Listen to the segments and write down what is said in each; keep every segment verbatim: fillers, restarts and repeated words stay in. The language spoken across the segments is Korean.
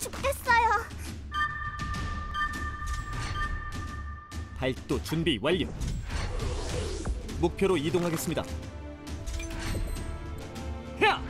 죽겠어요. 발도 준비 완료. 목표로 이동하겠습니다. 야!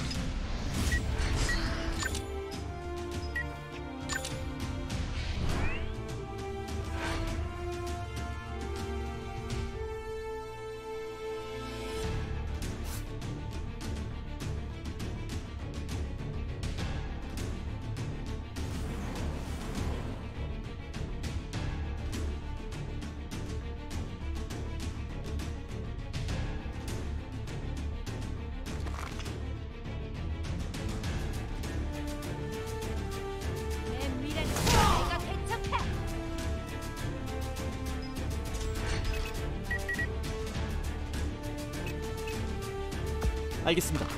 알겠습니다.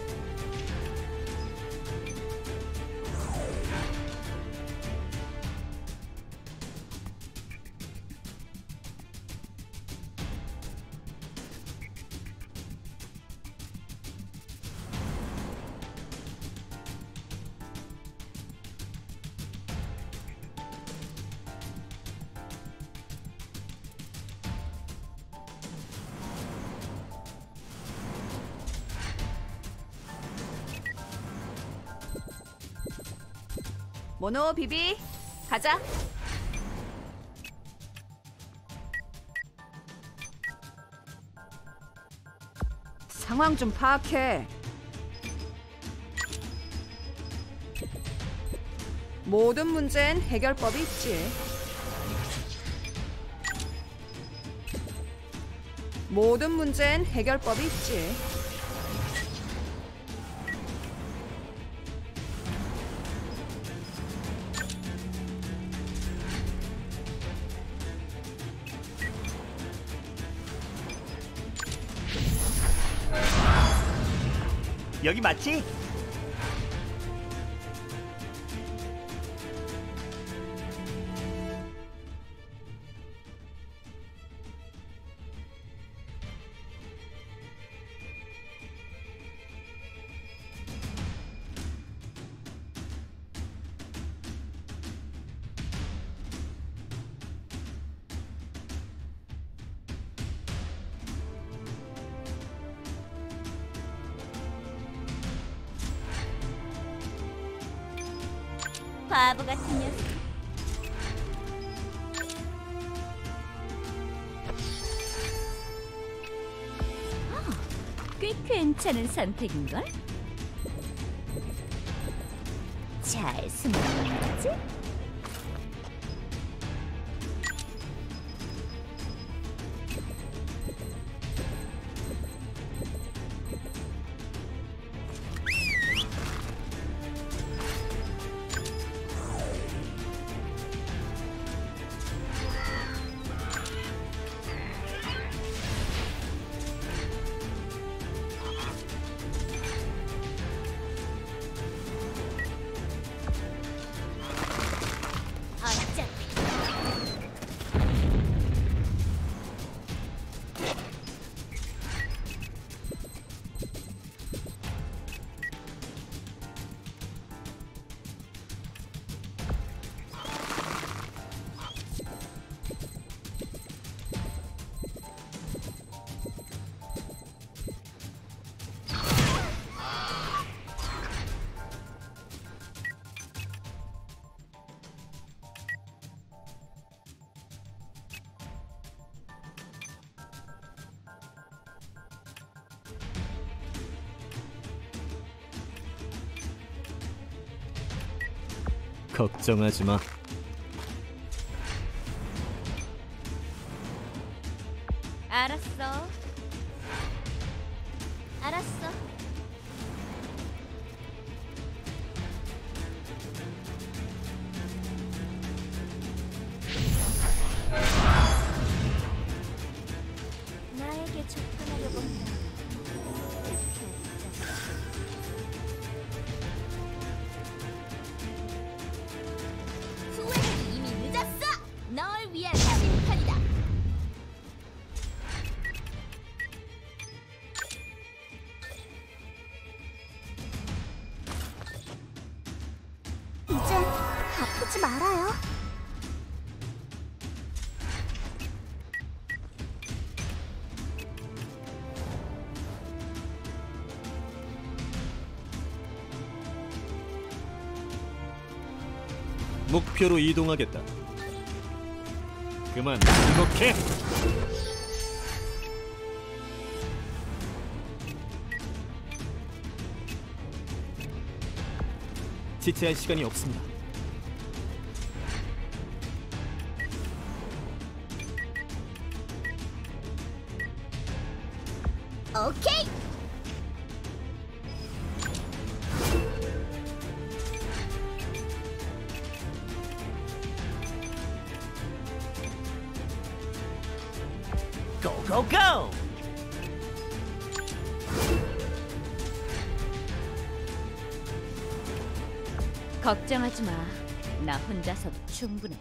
모노 비비 가자. 상황 좀 파악해. 모든 문제엔 해결법이 있지. 모든 문제엔 해결법이 있지. 여기 맞지? 바보 같은 녀석. 어, 꽤 괜찮은 선택인걸? 잘 숨어있는 거지? 걱정하지 마. 알았어. 알았어. 나에게 접근하려고 한다. 후회는 이미 늦었어. 널 위한 심판이다. 이제 말아요. 목표로 이동하겠다. 그만 행복해. 지체할 시간이 없습니다. 오케이. 고고고! 걱정하지 마. 나 혼자서도 충분해.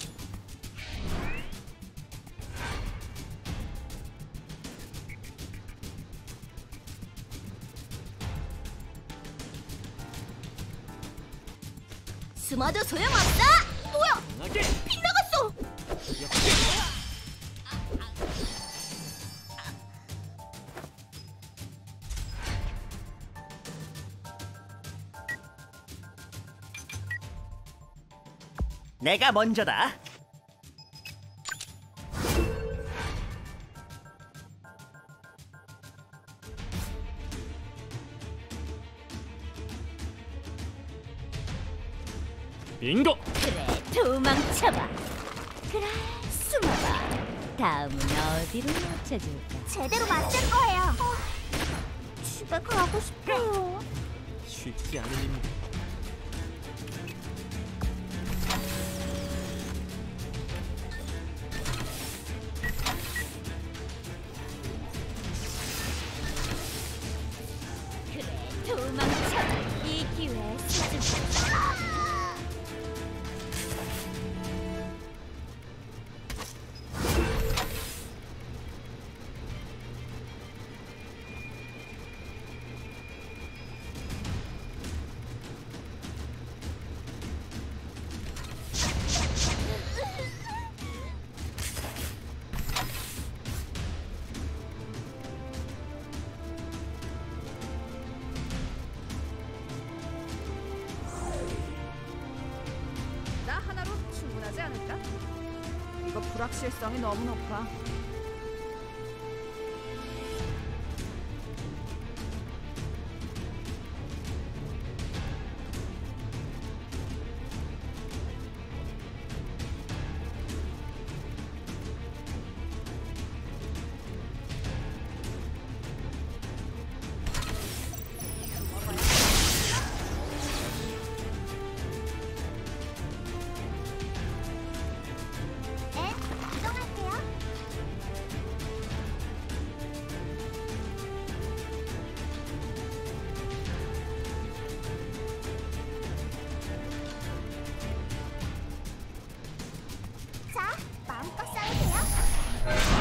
숨어도 소용없어. 뭐야? 강하게! 빗나갔어. 내가 먼저다. 빙고! 그래, 도망쳐봐. 그래, 숨어봐. 다음은 어디로 맞춰줄까? 제대로 맞을 거예요. 어, 집에 가고 싶어요. 쉽지 않은 일인데. 그래, 도망쳐봐. 이 기회에 수줍다. 나 하나로 충분하지 않을까? 이거 불확실성이 너무 높아. 네, 이동할게요. 자, 마음껏 싸우세요.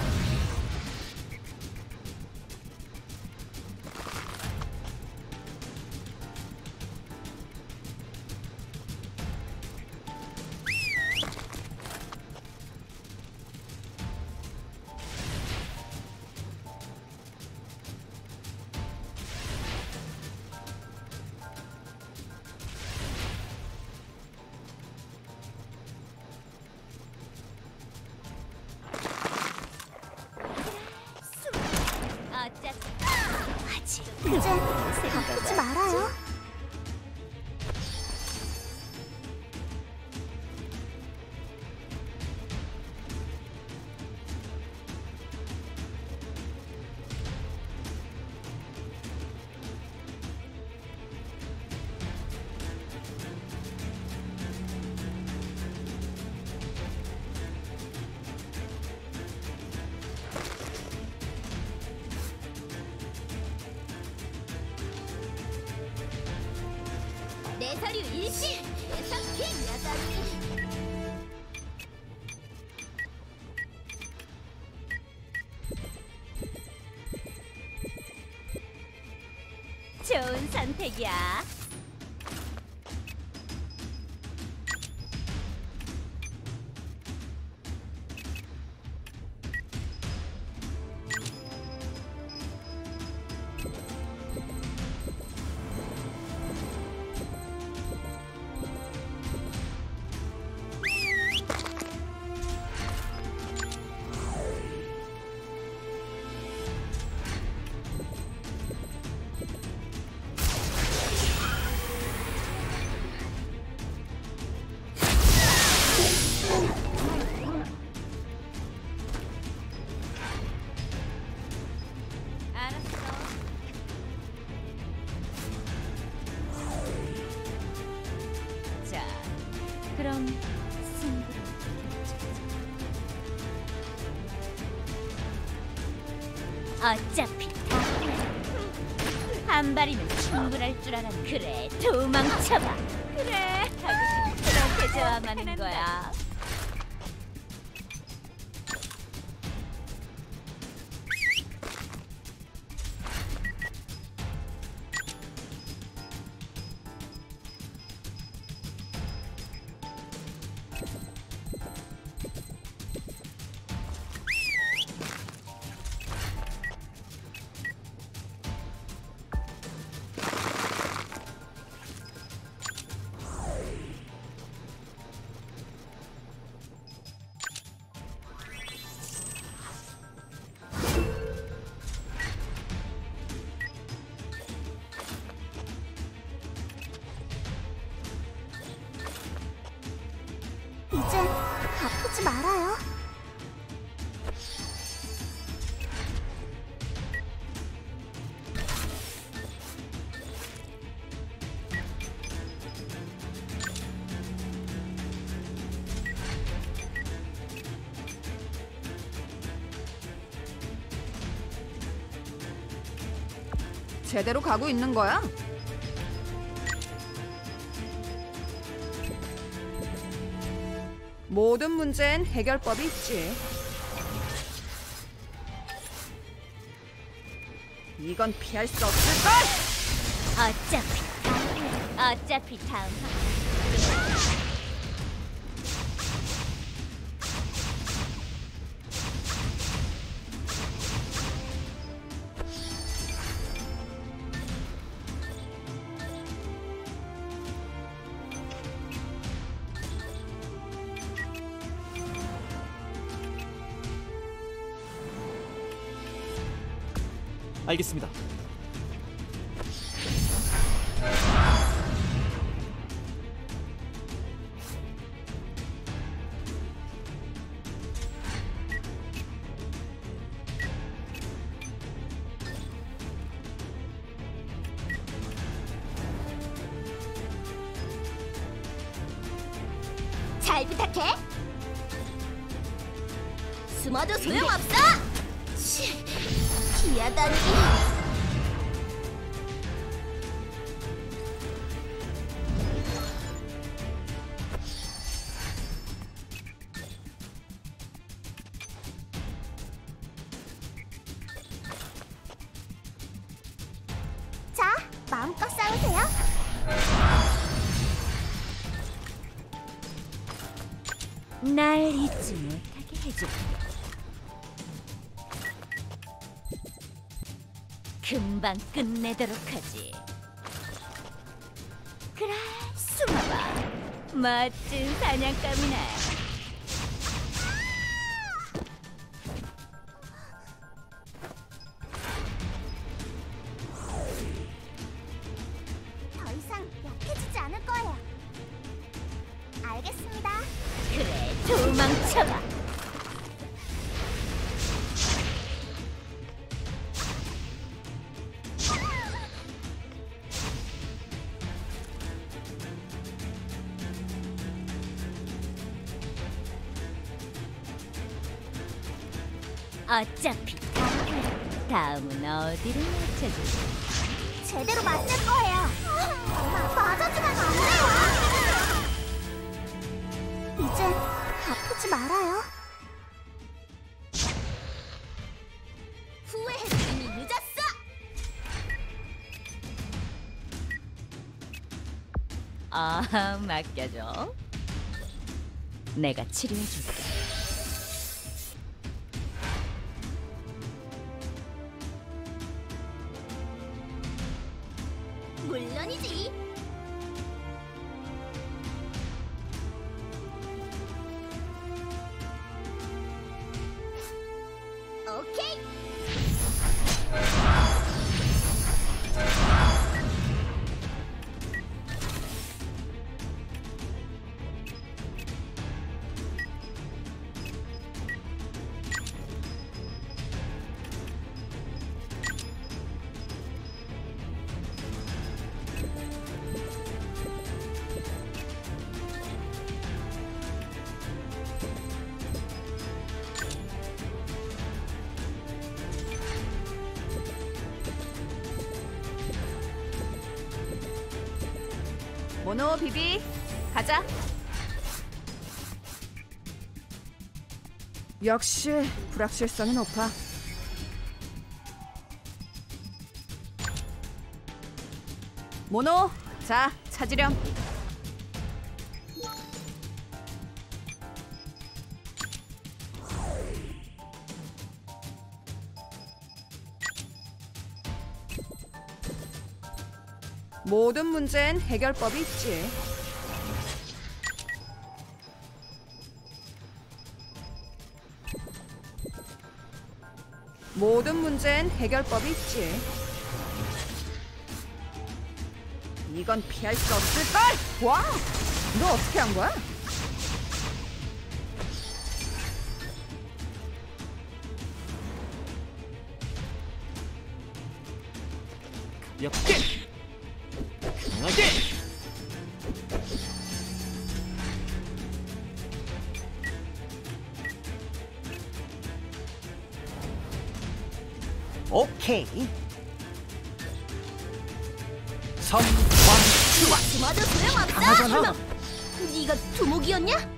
어차피 아직 이제 바꾸지 말아요. 내 서류 일시 예상팀 여자님. 좋은 선택이야. 어차피 한 발이면 충분할 줄 알았네. 그래, 도망쳐봐. 그래, 하고 싶은 그렇게 저항하는 거야. 이제 아프지 말아요. 제대로 가고 있는 거야? 모든 문제엔 해결법이 있지. 이건 피할 수 없을걸! 어차피 다음, 어차피 다음. 알겠습니다. 잘 부탁해. 숨어도 소용없어. 치, 기하다니. 자, 마음껏 싸우세요. 날 잊지 못하게 해줘. 금방 끝내도록 하지. 그래, 숨어봐. 멋진 사냥감이네. 더 이상 약해지지 않을 거예요. 알겠습니다. 그래, 도망쳐봐. 어차피 다음, 다음은 어디를 맞춰줄까? 제대로 맞을 거예요. 마, 맞아주면 안 돼요. 이제 아프지 말아요. 후회해도 이미 늦었어. 아, 맡겨줘. 내가 치료해줄게. 물론이지. 오케이. 모노 비비 가자. 역시 불확실성이 높아. 모노 자 찾으렴. 모든 문제엔 해결법이 있지. 모든 문제엔 해결법이 있지. 이건 피할 수 없을걸? 와! 너 어떻게 한 거야? 가볍게 강하게 오케이 섬광추와 숨어도 소용없어. 강하잖아. 네가 두목이었냐?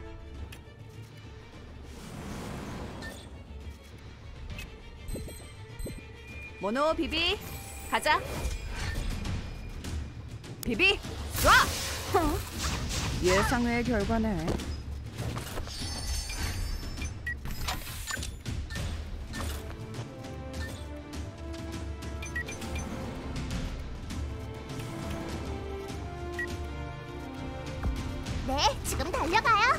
모노 비비 가자. 비비 쏴! 어? 예상외의 결과네. 네, 지금 달려가요.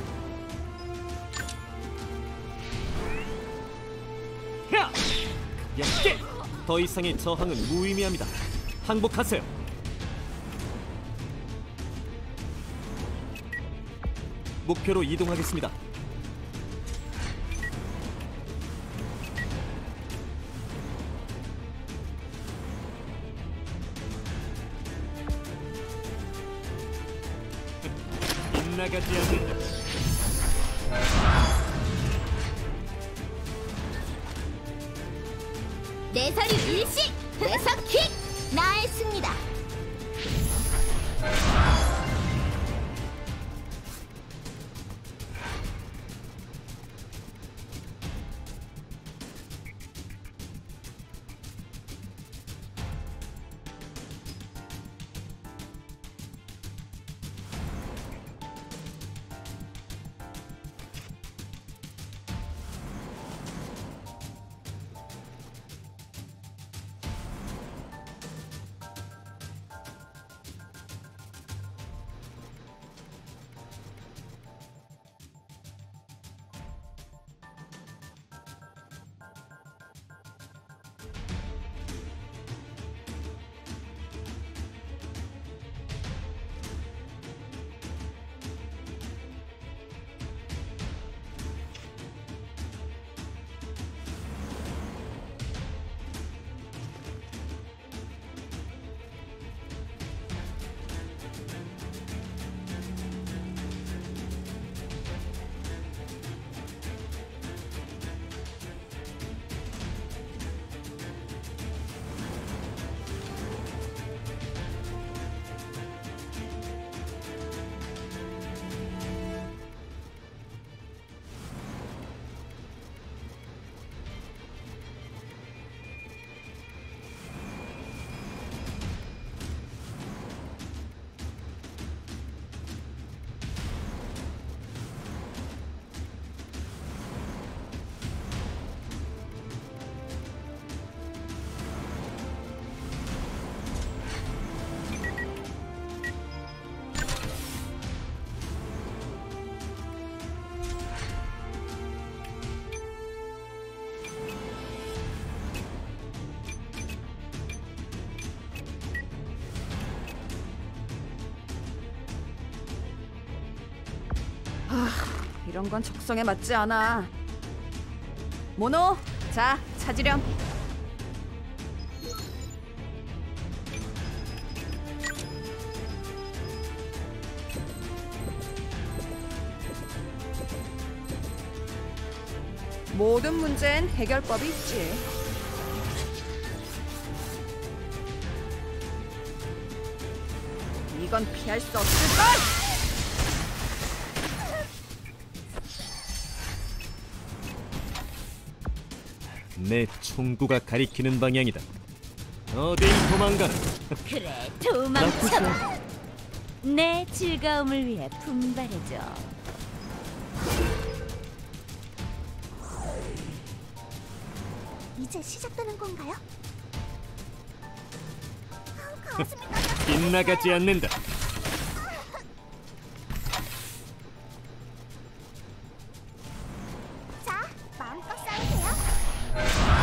야! 가볍게 더 이상의 저항은 무의미합니다. 항복하세요. 목표로 이동하겠습니다. 빗나가지 않는다. 내서류 일시 내서킥 나의 승리다. 이런 건 적성에 맞지 않아. 모노 자 찾으렴. 모든 문제엔 해결법이 있지. 이건 피할 수 없을걸! 내 총구가 가리키는 방향이다. 어딜 도망가나. 그래, 나쁘지 도망쳐봐. 않아. 내 즐거움을 위해 분발해줘. 이제 시작되는 건가요? 아우, 가슴이 떨려. 빗나가지 않는다. 자, 마음껏 싸우세요.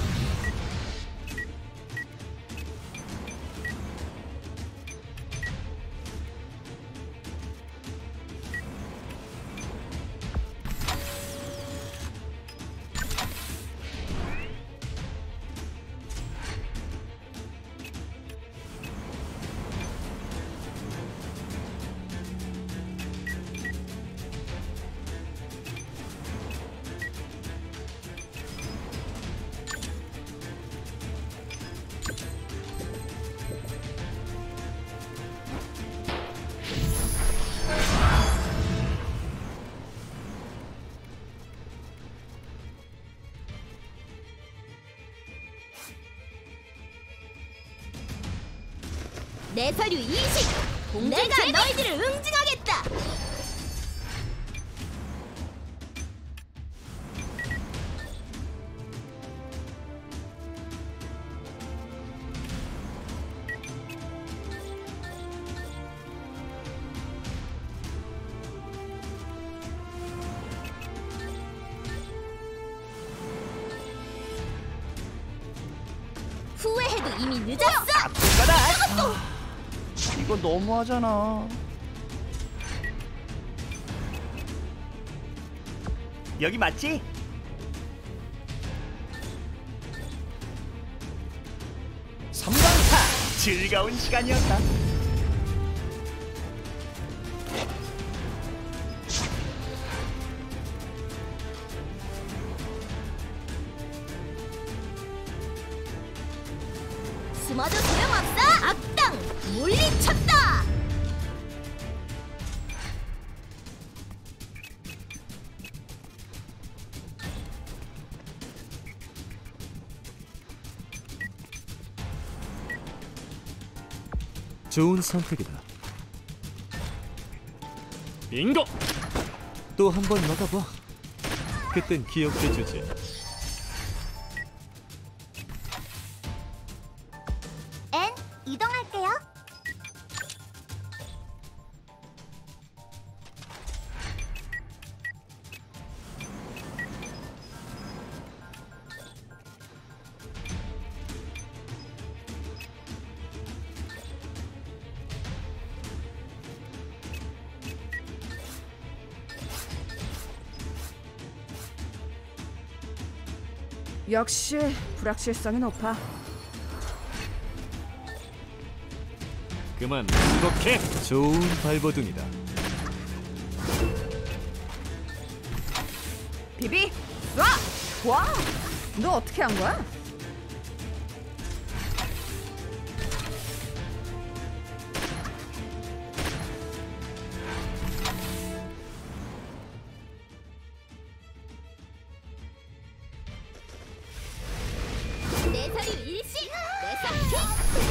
내 서류 이식! 내가 너희들을 응징하겠다! 후회해도 이미 늦었어! 이거 너무하잖아. 여기 맞지? 삼광타 즐거운 시간이었다. 숨어도 소용없어! 악당! 물리쳤다! 좋은 선택이다. 빙고! 또 한 번 막아봐. 그땐 기억해주지. N, 이동할게요. 역시 불확실성이 높아. 그만 행복해. 좋은 발버둥이다. 비비! 쏴! 와! 너 어떻게 한 거야? 내 서류 일식! 내 사키!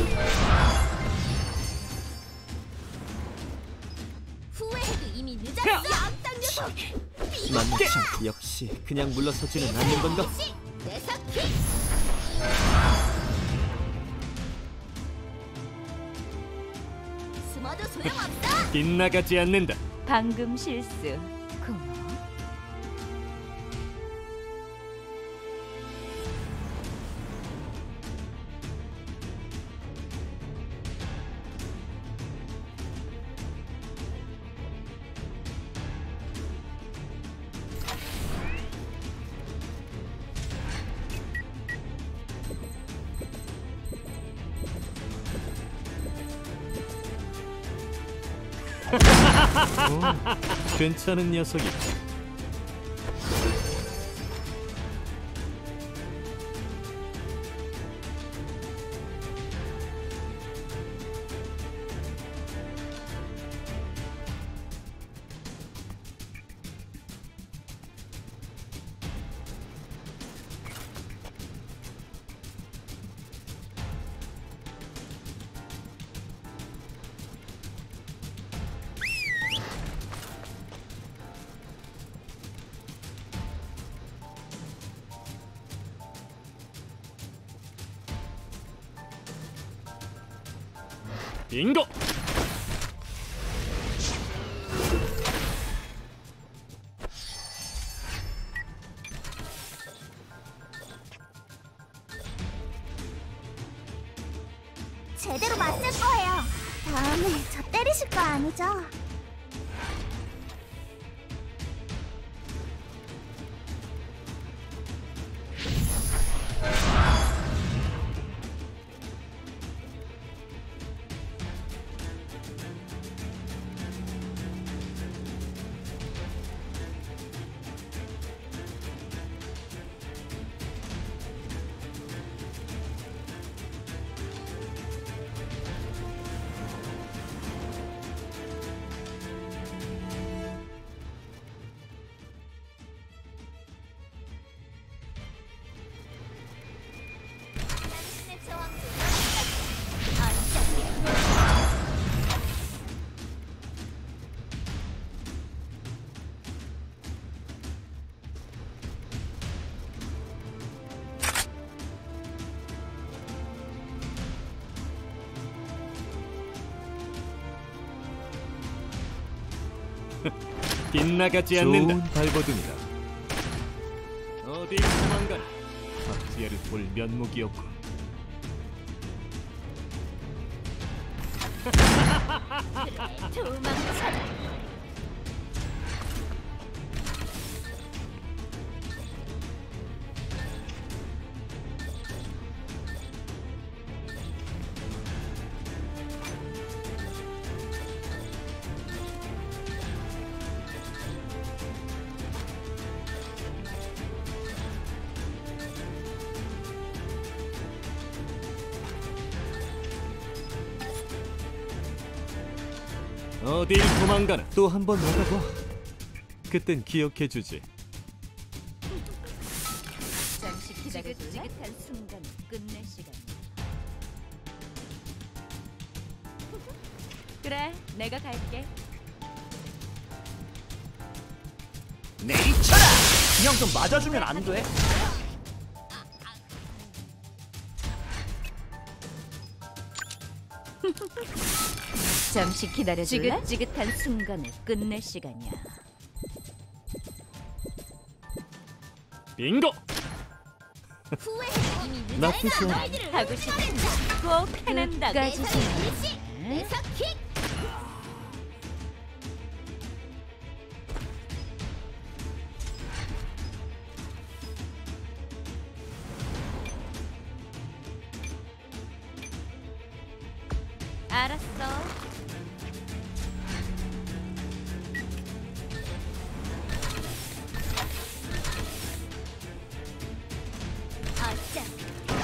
후회해도 이미 늦었어! 악당 녀석! 만만치 역시 그냥 물러서지는 않는 건가? 내 사키! 숨어도 소용없어! 빗나가지 않는다. 방금 실수. 고마워. 오, 괜찮은 녀석이다. 빙고. 제대로 맞을 거예요. 다음에 저 때리실 거 아니죠? 당신의 저항도 어차피 빗나가지 않는다. 좋은 발버둥이다. 어디 도망가나. 박지혜를 볼 면목이었고. 그래, 도망쳐라. 어딜 도망가나. 또 한 번 나가봐. 그땐 기억해주지. 잠시 기다려줄래? 지긋지긋한 순간을 끝낼 시간이야. 그래, 내가 갈게. 내리쳐라. 그냥 좀 맞아주면 안 돼? 잠시 기다려줄래? 지긋지긋한 순간을 끝낼 시간이야. 빙고. 후회. 이미 나쁘지 않아. 하고 싶은 꼭 해낸다고. 끝까지 일시 내석킥. 알았어. 어차피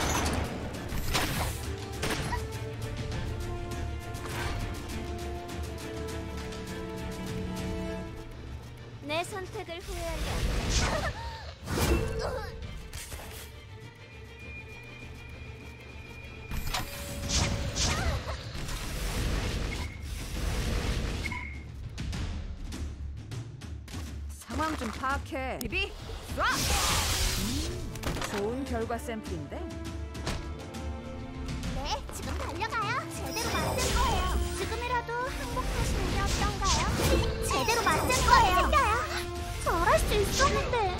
내 선택을 후회하려. 상황 좀 파악해. 비비, 쏴! 음, 좋은 결과 샘플인데? 네, 지금 달려가요. 제대로 맞을 거예요. 지금이라도 항복하시는 게 어떤가요? 제대로 맞을 거예요. 잘할 수 있었는데.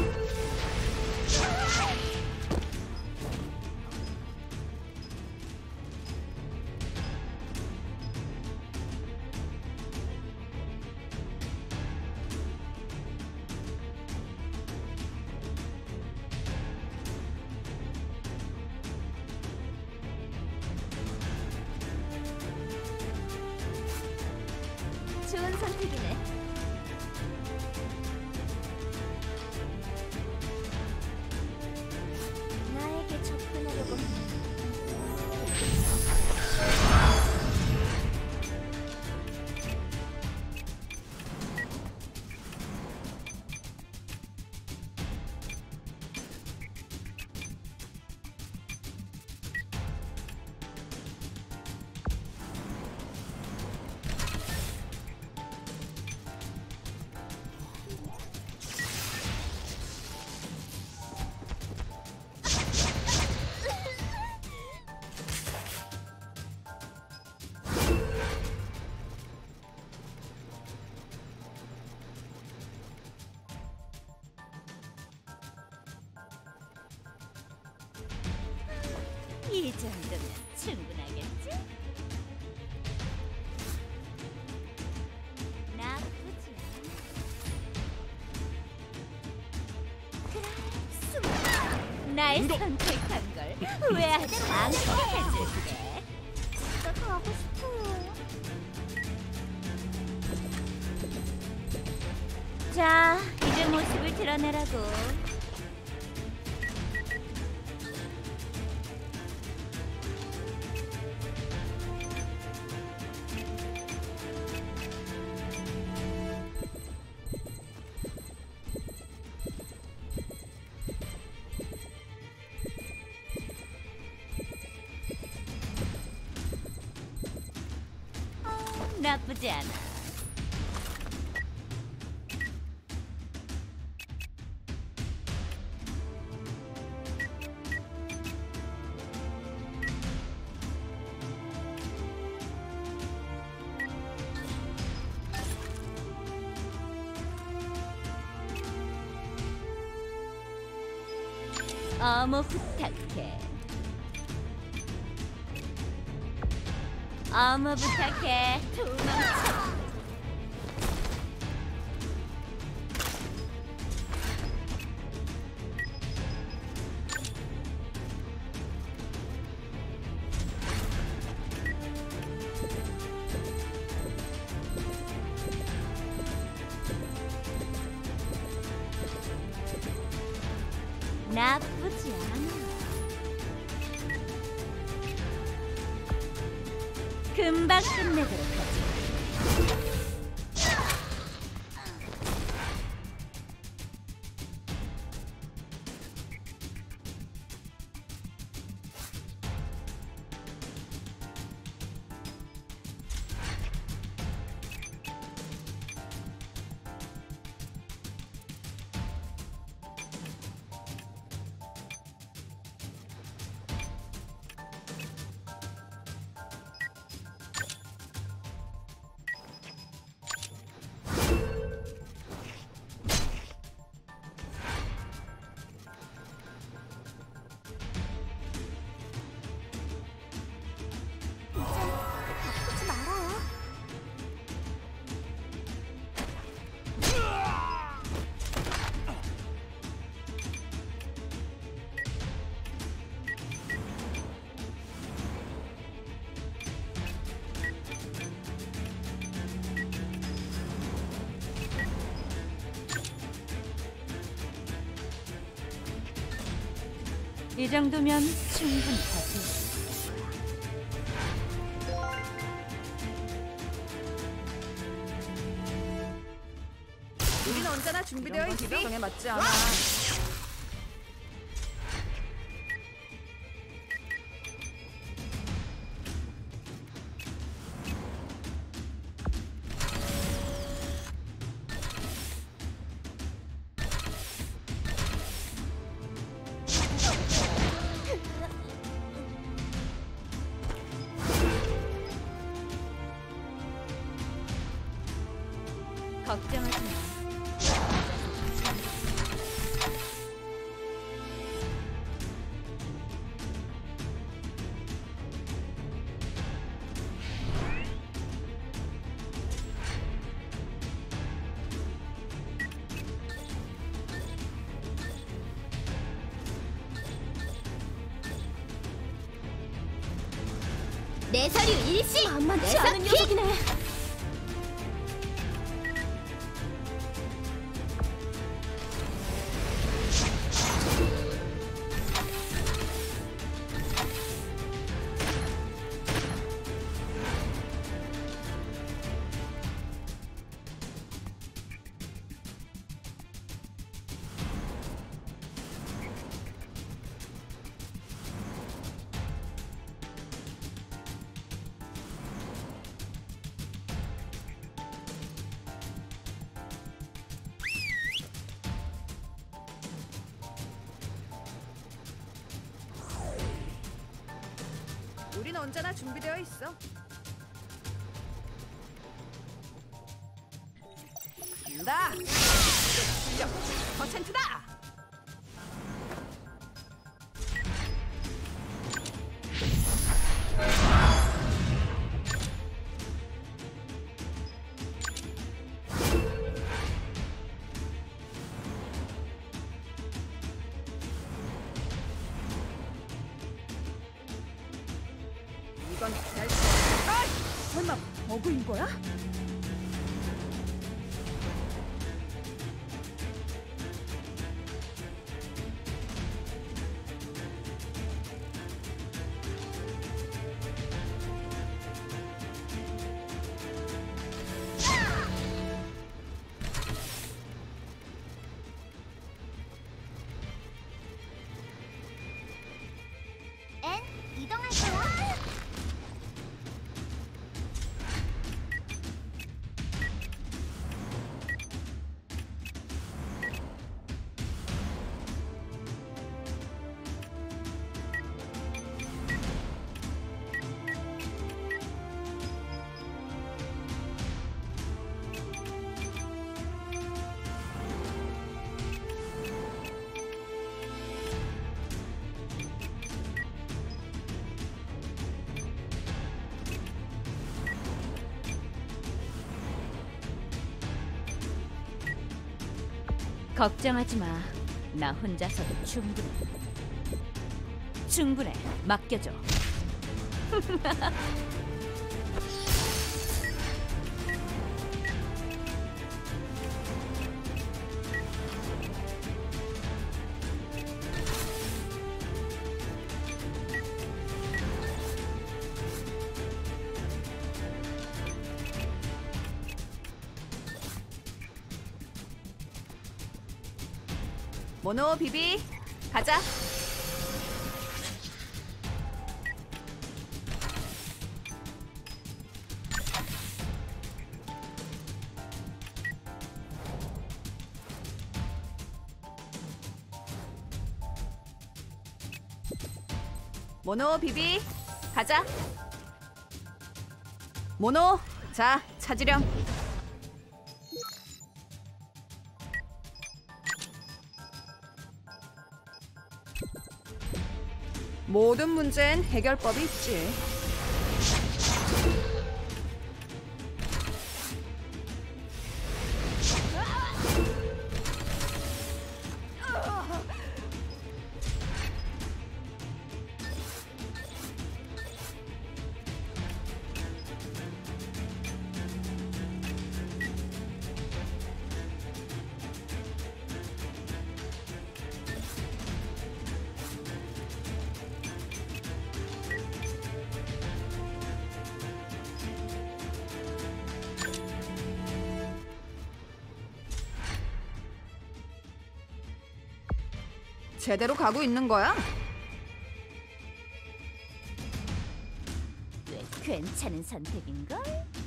좋은 선택이네. 나에게 접근하려고. 이 정도면 충분하겠지? 나쁘지 않아. 그래, 숨어. 날 선택한 걸 후회하지 않게 해줄게. 집에 가고 싶어요. 자, 이제 모습을 드러내라고. 어, 나쁘지 않아. 어머 부탁해. 어머 부탁해. 도망쳐. 나쁘지 않아. 금방 끝내도록 하지. 하지 말아요. 이 정도면 충분하지. 우린 언제나 준비되어 있지. 정에 맞지 않아. 걱정하지 마. 내 서류 일시! 만만치 않은 녀석이네. 우린 언제나 준비되어 있어. 간다. 실력 십 퍼센트다. 이건 될 거. 아! 설마 버그인 거야? 엔, 이동할 거야. 걱정하지 마. 나 혼자서도 충분해. 충분해. 맡겨줘. 모노 비비 가자. 모노 비비 가자. 모노 자 찾으렴. 모든 문제엔 해결법이 있지. 제대로 가고 있는 거야? 꽤 괜찮은 선택인걸?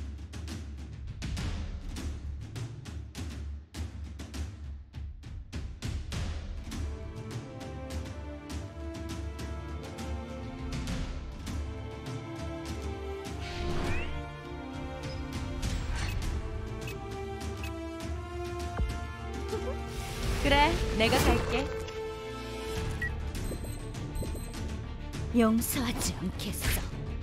그래, 내가 갈게. 용서하지 않겠어.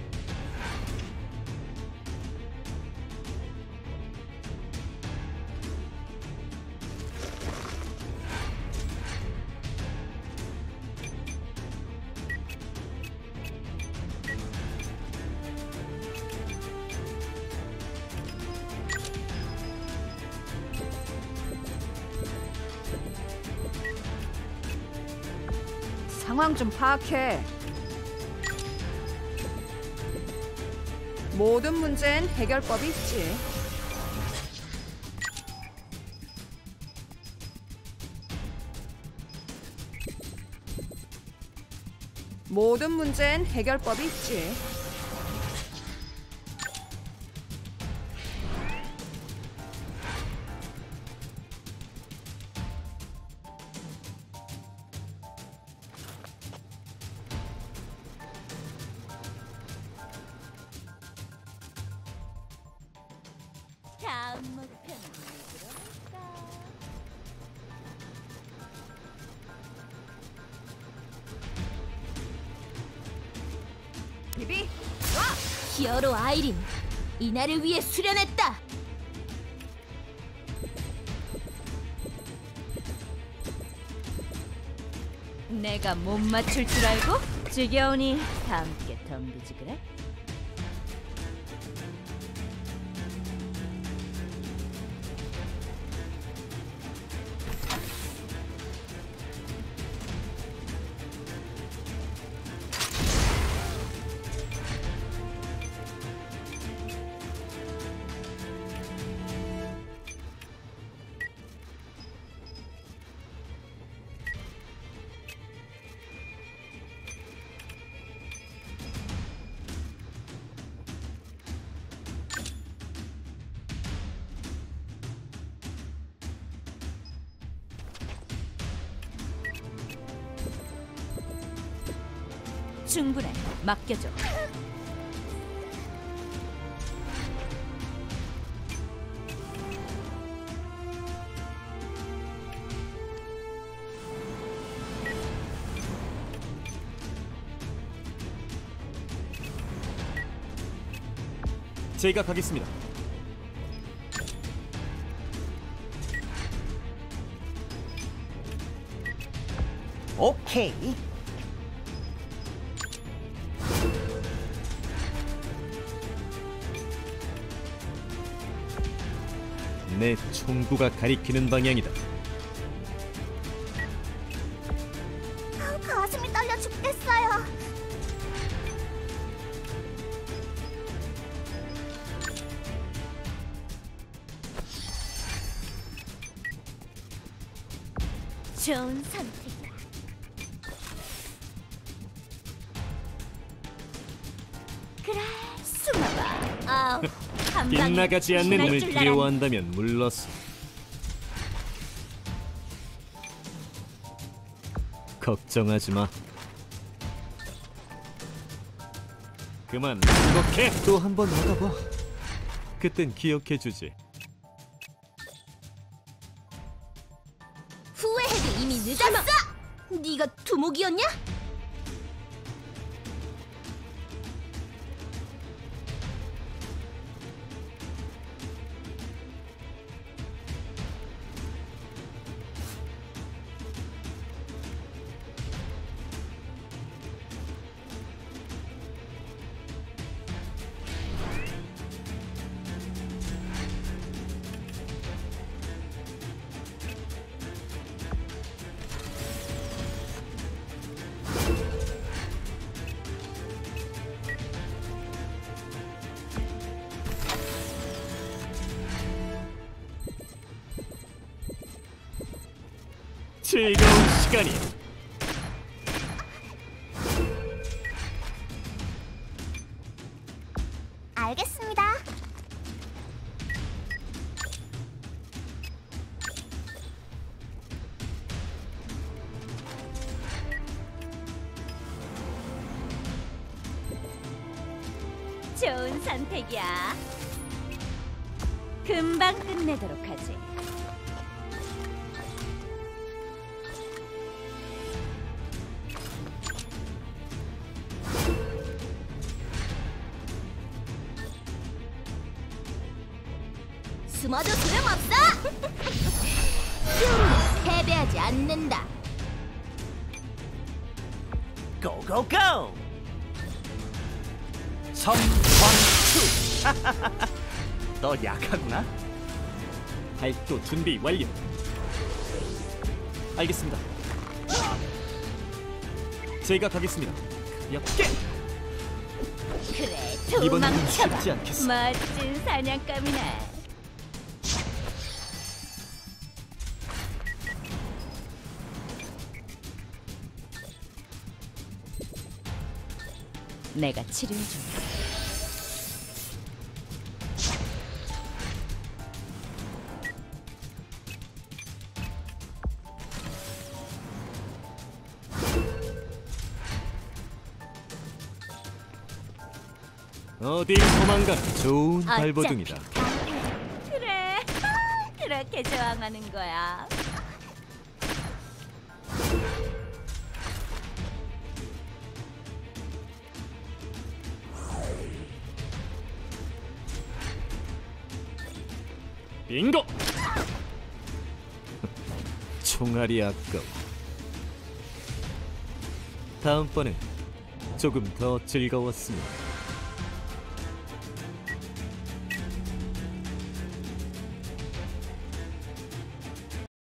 상황 좀 파악해. 모든 문제엔 해결법이 있지. 모든 문제엔 해결법이 있지. 다음 목표는 누구로 할까? 비비 히어로 아이린, 이날을 위해 수련했다. 내가 못 맞출 줄 알고? 지겨우니 다 함께 덤비지 그래? 충분해. 맡겨줘. 제가 가겠습니다. 오케이. 내 총구가 가리키는 방향이다. 아, 가슴이 떨려 죽겠어요. 좋은 선택이야. 그래, 숨어봐. 아우, 한 방에 빗나가지 않는 지날 힘을 줄 알았네. 두려워한다면 물러서. 걱정하지 마. 그만 행복해. 또 한 번 나가봐. 그땐 기억해주지. 후회해도 이미 늦었어. 네가 두목이었냐? 즐거운 시간이야. 알겠습니다. 좋은 선택이야. 금방 끝내도록 하지. 숨어도 소용없어. 패배하지 않는다. 고고고. 섬광추. 너 약하구나. 발도 준비 완료. 알겠습니다. 제가 가겠습니다. 역계. 그래, 이번엔 도망쳐봐. 쉽지 않겠어. 멋진 사냥감이네. 내가 치료해줄게. 어디 도망가. 좋은 발버둥이다. 그래, 그렇게 저항하는 거야. 빙고. 총알이 아까워. 다음번엔 조금 더 즐거웠습니다.